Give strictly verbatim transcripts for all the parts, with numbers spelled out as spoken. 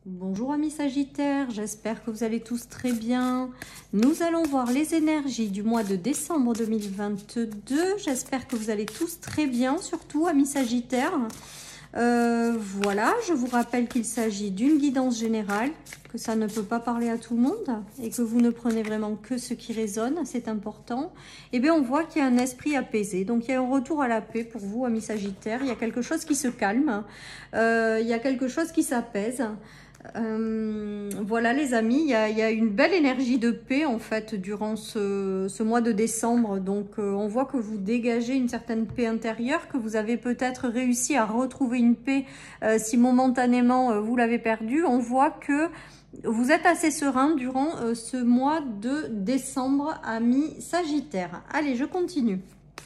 Bonjour amis Sagittaires, j'espère que vous allez tous très bien. Nous allons voir les énergies du mois de décembre deux mille vingt-deux. J'espère que vous allez tous très bien, surtout amis Sagittaires. Euh, voilà, je vous rappelle qu'il s'agit d'une guidance générale, que ça ne peut pas parler à tout le monde et que vous ne prenez vraiment que ce qui résonne, c'est important. Et bien on voit qu'il y a un esprit apaisé, donc il y a un retour à la paix pour vous amis Sagittaires. Il y a quelque chose qui se calme, euh, il y a quelque chose qui s'apaise. Euh, voilà les amis, il y, a, il y a une belle énergie de paix en fait durant ce, ce mois de décembre. Donc euh, on voit que vous dégagez une certaine paix intérieure, que vous avez peut-être réussi à retrouver une paix euh, si momentanément euh, vous l'avez perdue. On voit que vous êtes assez serein durant euh, ce mois de décembre, amis Sagittaires. Allez, je continue.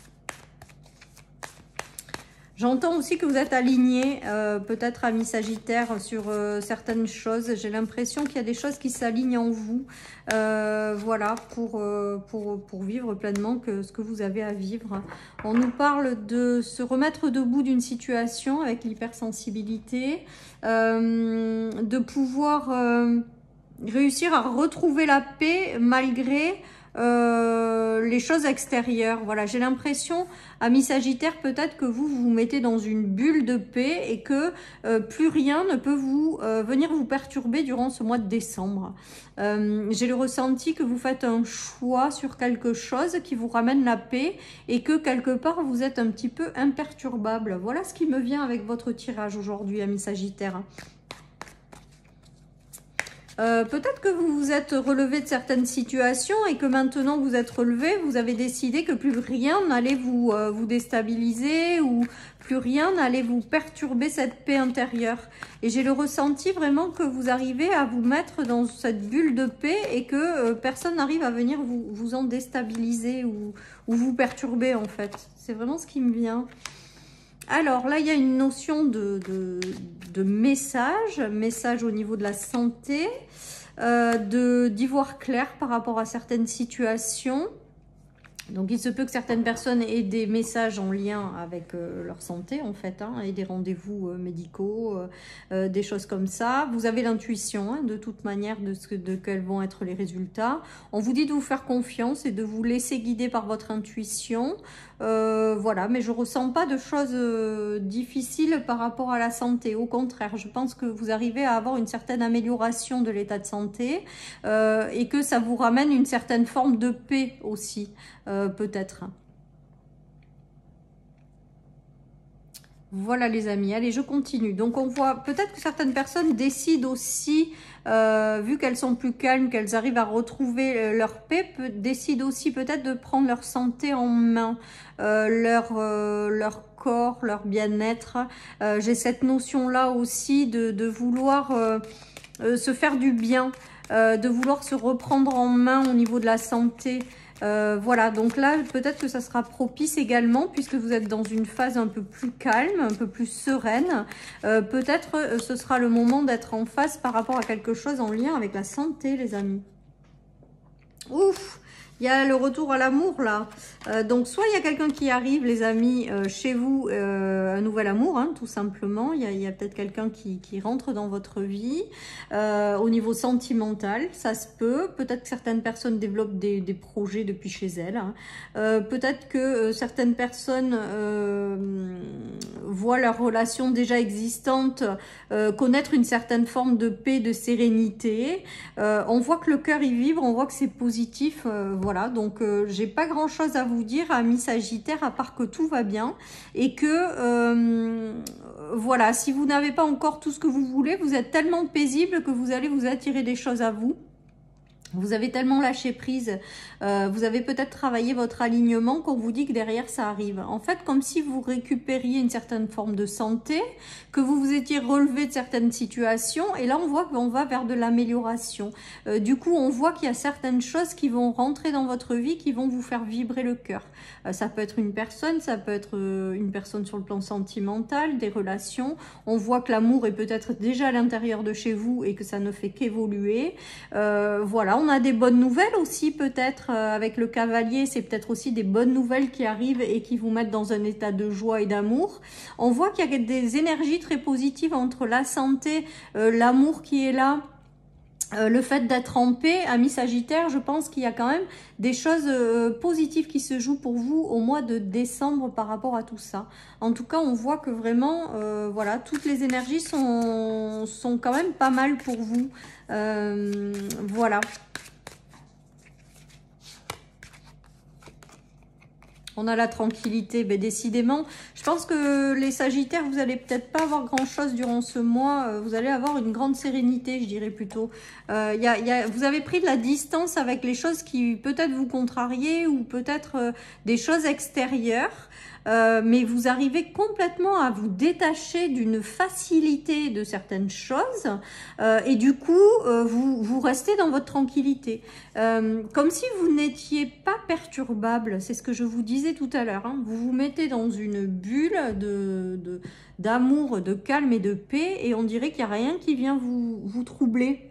J'entends aussi que vous êtes aligné, euh, peut-être amis Sagittaires, sur euh, certaines choses. J'ai l'impression qu'il y a des choses qui s'alignent en vous, euh, voilà, pour, euh, pour, pour vivre pleinement que ce que vous avez à vivre. On nous parle de se remettre debout d'une situation avec l'hypersensibilité, euh, de pouvoir euh, réussir à retrouver la paix malgré Euh, les choses extérieures. Voilà, j'ai l'impression, amis Sagittaires, peut-être que vous vous mettez dans une bulle de paix et que euh, plus rien ne peut vous euh, venir vous perturber durant ce mois de décembre. Euh, j'ai le ressenti que vous faites un choix sur quelque chose qui vous ramène la paix et que quelque part vous êtes un petit peu imperturbable. Voilà ce qui me vient avec votre tirage aujourd'hui, amis Sagittaires. Euh, peut-être que vous vous êtes relevé de certaines situations et que maintenant que vous êtes relevé, vous avez décidé que plus rien n'allait vous, euh, vous déstabiliser ou plus rien n'allait vous perturber cette paix intérieure. Et j'ai le ressenti vraiment que vous arrivez à vous mettre dans cette bulle de paix et que euh, personne n'arrive à venir vous, vous en déstabiliser ou, ou vous perturber en fait. C'est vraiment ce qui me vient. Alors là, il y a une notion de, de, de message, message au niveau de la santé, euh, de d'y voir clair par rapport à certaines situations. Donc, il se peut que certaines personnes aient des messages en lien avec euh, leur santé, en fait, hein, et des rendez-vous euh, médicaux, euh, euh, des choses comme ça. Vous avez l'intuition, hein, de toute manière, de, ce que, de quels vont être les résultats. On vous dit de vous faire confiance et de vous laisser guider par votre intuition. Euh, voilà, mais je ne ressens pas de choses euh, difficiles par rapport à la santé. Au contraire, je pense que vous arrivez à avoir une certaine amélioration de l'état de santé euh, et que ça vous ramène une certaine forme de paix aussi. Euh, peut-être. Voilà les amis, allez je continue. Donc on voit peut-être que certaines personnes décident aussi, euh, vu qu'elles sont plus calmes, qu'elles arrivent à retrouver leur paix, peut, décident aussi peut-être de prendre leur santé en main, euh, leur, euh, leur corps, leur bien-être. Euh, j'ai cette notion-là aussi de, de vouloir euh, euh, se faire du bien, euh, de vouloir se reprendre en main au niveau de la santé. Euh, voilà, donc là, peut-être que ça sera propice également, puisque vous êtes dans une phase un peu plus calme, un peu plus sereine. Euh, peut-être euh, ce sera le moment d'être en face par rapport à quelque chose en lien avec la santé, les amis. Ouf! Il y a le retour à l'amour là. Euh, donc soit il y a quelqu'un qui arrive, les amis, euh, chez vous, euh, un nouvel amour, hein, tout simplement. Il y a, il y a peut-être quelqu'un qui, qui rentre dans votre vie. Euh, au niveau sentimental, ça se peut. Peut-être que certaines personnes développent des, des projets depuis chez elles. Hein. Euh, peut-être que euh, certaines personnes euh, voient leur relation déjà existante euh, connaître une certaine forme de paix, de sérénité. Euh, on voit que le cœur y vibre, on voit que c'est positif. Euh, Voilà, donc euh, j'ai pas grand chose à vous dire, amis Sagittaires, à part que tout va bien et que euh, voilà, si vous n'avez pas encore tout ce que vous voulez, vous êtes tellement paisible que vous allez vous attirer des choses à vous. Vous avez tellement lâché prise, euh, vous avez peut-être travaillé votre alignement qu'on vous dit que derrière ça arrive. En fait, comme si vous récupériez une certaine forme de santé, que vous vous étiez relevé de certaines situations, et là on voit qu'on va vers de l'amélioration. Euh, du coup, on voit qu'il y a certaines choses qui vont rentrer dans votre vie, qui vont vous faire vibrer le cœur. Euh, ça peut être une personne, ça peut être euh, une personne sur le plan sentimental, des relations. On voit que l'amour est peut-être déjà à l'intérieur de chez vous et que ça ne fait qu'évoluer. Euh, voilà. on a des bonnes nouvelles aussi peut-être euh, avec le cavalier. C'est peut-être aussi des bonnes nouvelles qui arrivent et qui vous mettent dans un état de joie et d'amour. On voit qu'il y a des énergies très positives entre la santé, euh, l'amour qui est là. Euh, le fait d'être en paix, ami Sagittaire, je pense qu'il y a quand même des choses euh, positives qui se jouent pour vous au mois de décembre par rapport à tout ça. En tout cas, on voit que vraiment, euh, voilà, toutes les énergies sont, sont quand même pas mal pour vous. Euh, voilà. On a la tranquillité, mais décidément, je pense que les Sagittaires, vous allez peut-être pas avoir grand-chose durant ce mois. Vous allez avoir une grande sérénité, je dirais plutôt. Euh, y a, y a, vous avez pris de la distance avec les choses qui peut-être vous contrariaient ou peut-être euh, des choses extérieures. Euh, mais vous arrivez complètement à vous détacher d'une facilité de certaines choses euh, et du coup euh, vous, vous restez dans votre tranquillité euh, comme si vous n'étiez pas perturbable. C'est ce que je vous disais tout à l'heure, hein. Vous vous mettez dans une bulle de, de, d'amour, de calme et de paix et on dirait qu'il n'y a rien qui vient vous, vous troubler.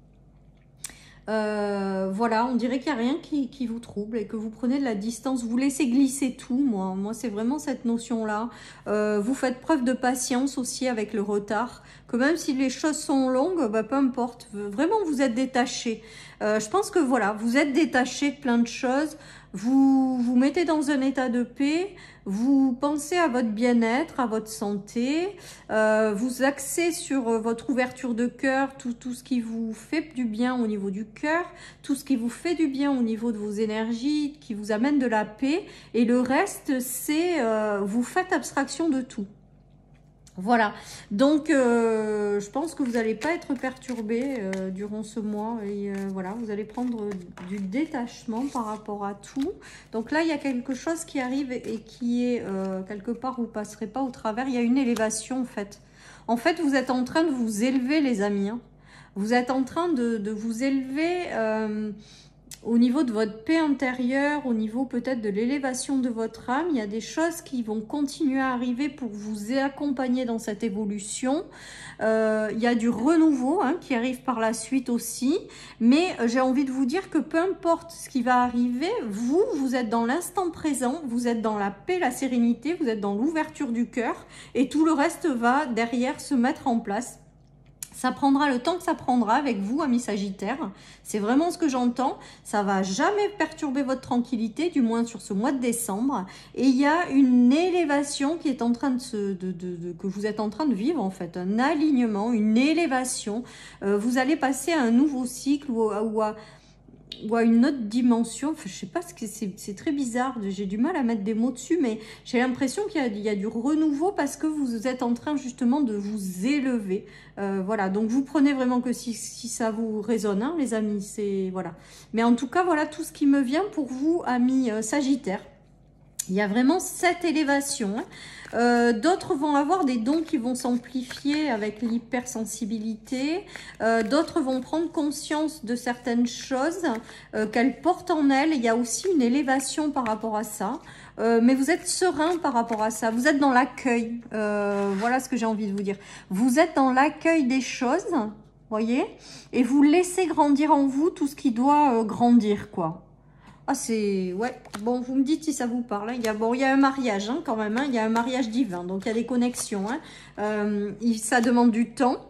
Euh, voilà, on dirait qu'il n'y a rien qui, qui vous trouble et que vous prenez de la distance, vous laissez glisser tout. Moi, moi c'est vraiment cette notion-là. Euh, vous faites preuve de patience aussi avec le retard, que même si les choses sont longues, bah, peu importe, vraiment vous êtes détaché. Euh, je pense que voilà, vous êtes détaché de plein de choses, vous vous mettez dans un état de paix, vous pensez à votre bien-être, à votre santé, euh, vous axez sur votre ouverture de cœur, tout, tout ce qui vous fait du bien au niveau du cœur, tout ce qui vous fait du bien au niveau de vos énergies, qui vous amène de la paix, et le reste, c'est euh, vous faites abstraction de tout. Voilà, donc euh, je pense que vous n'allez pas être perturbé euh, durant ce mois et euh, voilà, vous allez prendre du détachement par rapport à tout. Donc là, il y a quelque chose qui arrive et qui est euh, quelque part, vous ne passerez pas au travers, il y a une élévation en fait. En fait, vous êtes en train de vous élever les amis, hein. Vous êtes en train de, de vous élever euh, au niveau de votre paix intérieure, au niveau peut-être de l'élévation de votre âme. Il y a des choses qui vont continuer à arriver pour vous accompagner dans cette évolution. Euh, il y a du renouveau hein, qui arrive par la suite aussi. Mais j'ai envie de vous dire que peu importe ce qui va arriver, vous, vous êtes dans l'instant présent, vous êtes dans la paix, la sérénité, vous êtes dans l'ouverture du cœur et tout le reste va derrière se mettre en place. Ça prendra le temps que ça prendra avec vous, amis Sagittaire. C'est vraiment ce que j'entends. Ça va jamais perturber votre tranquillité, du moins sur ce mois de décembre. Et il y a une élévation qui est en train de se, de, de, de, que vous êtes en train de vivre en fait, un alignement, une élévation. Euh, vous allez passer à un nouveau cycle ou, ou à ou à une autre dimension. Enfin, je sais pas, ce que c'est, c'est très bizarre, j'ai du mal à mettre des mots dessus, mais j'ai l'impression qu'il y a, il y a du renouveau parce que vous êtes en train justement de vous élever. Euh, voilà, donc vous prenez vraiment que si, si ça vous résonne, hein, les amis, c'est voilà. Mais en tout cas, voilà tout ce qui me vient pour vous, amis euh, Sagittaires. Il y a vraiment cette élévation. Hein. Euh, D'autres vont avoir des dons qui vont s'amplifier avec l'hypersensibilité. Euh, D'autres vont prendre conscience de certaines choses euh, qu'elles portent en elles. Il y a aussi une élévation par rapport à ça. Euh, mais vous êtes serein par rapport à ça. Vous êtes dans l'accueil. Euh, voilà ce que j'ai envie de vous dire. Vous êtes dans l'accueil des choses, voyez, et vous laissez grandir en vous tout ce qui doit euh, grandir, quoi. Ah, c'est... Ouais, bon, vous me dites si ça vous parle. Hein. Il y a, bon, il y a un mariage, hein, quand même. Hein. Il y a un mariage divin, donc il y a des connexions. Hein. Euh, ça demande du temps.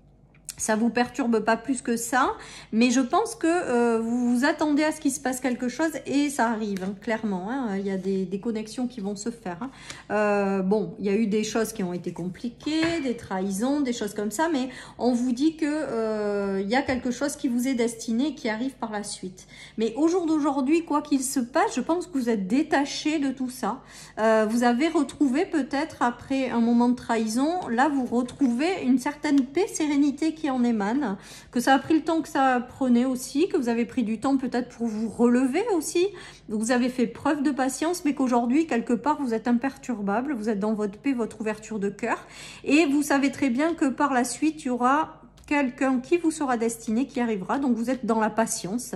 Ça vous perturbe pas plus que ça, mais je pense que euh, vous vous attendez à ce qu'il se passe quelque chose et ça arrive, hein, clairement. Hein, il y a des, des connexions qui vont se faire. Hein. Euh, bon, il y a eu des choses qui ont été compliquées, des trahisons, des choses comme ça, mais on vous dit que euh, il y a quelque chose qui vous est destiné et qui arrive par la suite. Mais au jour d'aujourd'hui, quoi qu'il se passe, je pense que vous êtes détaché de tout ça. Euh, vous avez retrouvé peut-être après un moment de trahison, là vous retrouvez une certaine paix, sérénité qui en émane, que ça a pris le temps que ça prenait aussi, que vous avez pris du temps peut-être pour vous relever aussi, vous avez fait preuve de patience, mais qu'aujourd'hui, quelque part, vous êtes imperturbable, vous êtes dans votre paix, votre ouverture de cœur, et vous savez très bien que par la suite, il y aura quelqu'un qui vous sera destiné, qui arrivera, donc vous êtes dans la patience.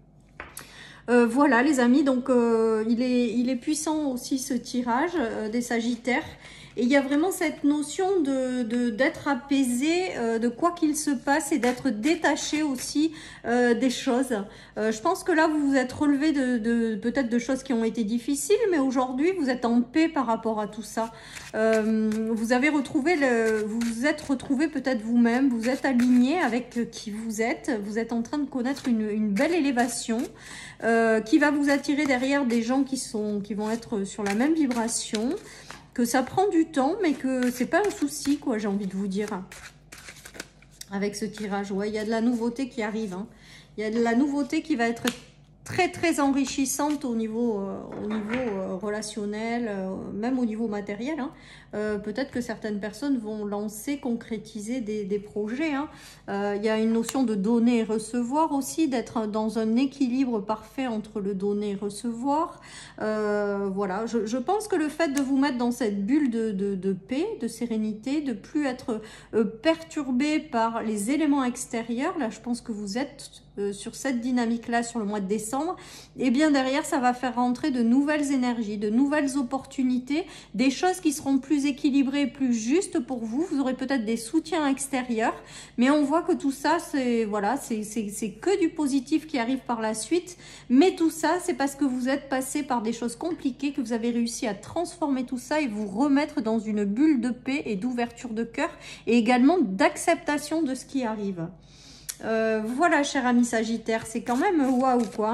Euh, voilà les amis, donc euh, il, est, il est puissant aussi ce tirage euh, des Sagittaires. Et il y a vraiment cette notion de, de, d'être apaisé, euh, de quoi qu'il se passe et d'être détaché aussi euh, des choses. Euh, je pense que là, vous vous êtes relevé de, de peut-être de choses qui ont été difficiles, mais aujourd'hui, vous êtes en paix par rapport à tout ça. Euh, vous avez retrouvé, le, vous vous êtes retrouvé peut-être vous-même, vous êtes aligné avec qui vous êtes. Vous êtes en train de connaître une, une belle élévation euh, qui va vous attirer derrière des gens qui, sont, qui vont être sur la même vibration. Que ça prend du temps, mais que c'est pas un souci, quoi, j'ai envie de vous dire. Avec ce tirage, ouais, il y a de la nouveauté qui arrive. Hein. Il y a de la nouveauté qui va être très, très enrichissante au niveau, euh, au niveau euh, relationnel, euh, même au niveau matériel. Hein. Euh, Peut-être que certaines personnes vont lancer, concrétiser des, des projets. Hein. Euh, il y a une notion de donner et recevoir aussi, d'être dans un équilibre parfait entre le donner et recevoir. Euh, voilà, je, je pense que le fait de vous mettre dans cette bulle de, de, de paix, de sérénité, de plus être euh, perturbé par les éléments extérieurs, là je pense que vous êtes euh, sur cette dynamique-là sur le mois de décembre, et bien derrière ça va faire rentrer de nouvelles énergies, de nouvelles opportunités, des choses qui seront plus équilibrées, plus justes pour vous. Vous aurez peut-être des soutiens extérieurs, mais on voit que tout ça, c'est voilà, c'est c'est que du positif qui arrive par la suite. Mais tout ça, c'est parce que vous êtes passé par des choses compliquées, que vous avez réussi à transformer tout ça et vous remettre dans une bulle de paix et d'ouverture de cœur et également d'acceptation de ce qui arrive. Euh, voilà, cher ami Sagittaire, c'est quand même waouh quoi.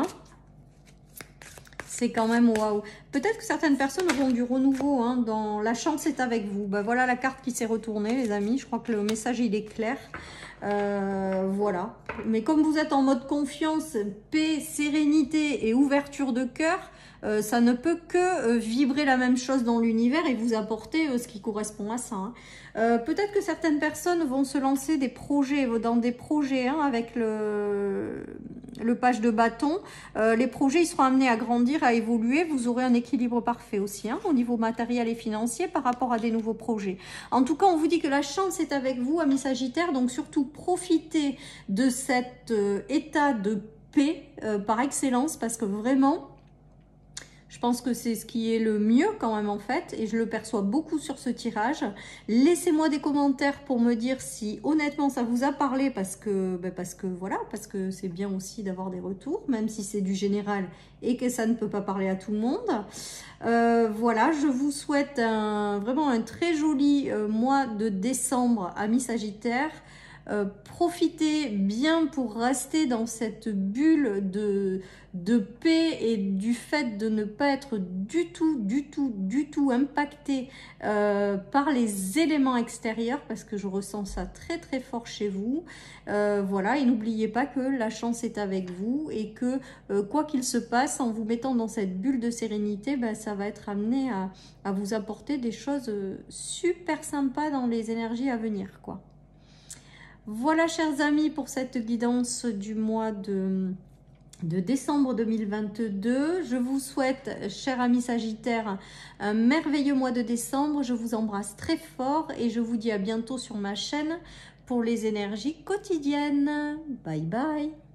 C'est quand même waouh. Peut-être que certaines personnes auront du renouveau hein, dans la chance est avec vous. Ben, voilà la carte qui s'est retournée, les amis. Je crois que le message il est clair. Euh, voilà. Mais comme vous êtes en mode confiance, paix, sérénité et ouverture de cœur, euh, ça ne peut que euh, vibrer la même chose dans l'univers et vous apporter euh, ce qui correspond à ça. Hein. Euh, Peut-être que certaines personnes vont se lancer des projets, dans des projets hein, avec le, le page de bâton. Euh, les projets ils seront amenés à grandir, à évoluer. Vous aurez un équilibre parfait aussi hein, au niveau matériel et financier par rapport à des nouveaux projets. En tout cas, on vous dit que la chance est avec vous, amis Sagittaires. Donc surtout, profitez de cet euh, état de paix euh, par excellence parce que vraiment... Je pense que c'est ce qui est le mieux quand même en fait et je le perçois beaucoup sur ce tirage. Laissez-moi des commentaires pour me dire si honnêtement ça vous a parlé parce que, ben parce que voilà, parce que c'est bien aussi d'avoir des retours, même si c'est du général et que ça ne peut pas parler à tout le monde. Euh, voilà, je vous souhaite un, vraiment un très joli euh, mois de décembre, amis Sagittaires. Euh, profitez bien pour rester dans cette bulle de, de paix et du fait de ne pas être du tout, du tout, du tout impacté euh, par les éléments extérieurs parce que je ressens ça très très fort chez vous. Euh, voilà, et n'oubliez pas que la chance est avec vous et que euh, quoi qu'il se passe, en vous mettant dans cette bulle de sérénité, ben, ça va être amené à, à vous apporter des choses super sympas dans les énergies à venir, quoi. Voilà, chers amis, pour cette guidance du mois de, de décembre deux mille vingt-deux. Je vous souhaite, chers amis Sagittaires, un merveilleux mois de décembre. Je vous embrasse très fort et je vous dis à bientôt sur ma chaîne pour les énergies quotidiennes. Bye bye.